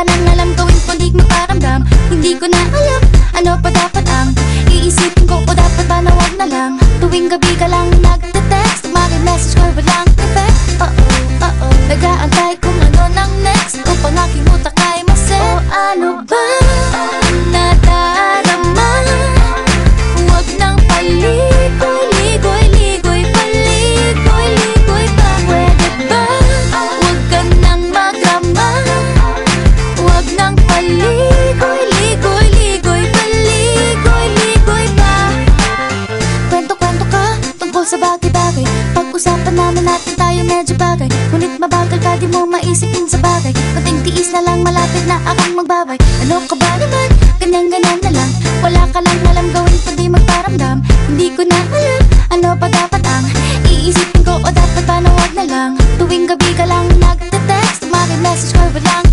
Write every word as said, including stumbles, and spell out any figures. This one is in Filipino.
ka nang alam gawin kundi magparamdam. Hindi ko na alam, ano pa dapat ang iisipin ko, o dapat ba na wag na lang. Tuwing gabi ka lang nagte-text, maki-message ko walang effect. Uh-oh, uh-oh, nag-aantay kung ano nang next, upang aking utak ay maset. O ano ba nadarama? Huwag nang paligoy, ligoy, ligoy, paligoy, ligoy pa. Pwede ba? Huwag ka nang magrama. Huwag nang paligoy, ligoy, ligoy, paligoy, ligoy pa. Kwento-kwento ka tungkol sa bagay-bagay, pag-usapan namin natin tayo medyo bagay. Ngunit mabagal ka, di mo maisipin sa bagay. Kunting tiis na lang, malapit na akong magbabay. Ano ka ba naman? Ganyan-ganyan na lang. Wala ka lang alam gawin kundi magparamdam. Hindi ko na alam, ano pa dapat ang iisipin ko, o dapat ba na wag na lang. Tuwing gabi ka lang nagte-text, maki-message ko walang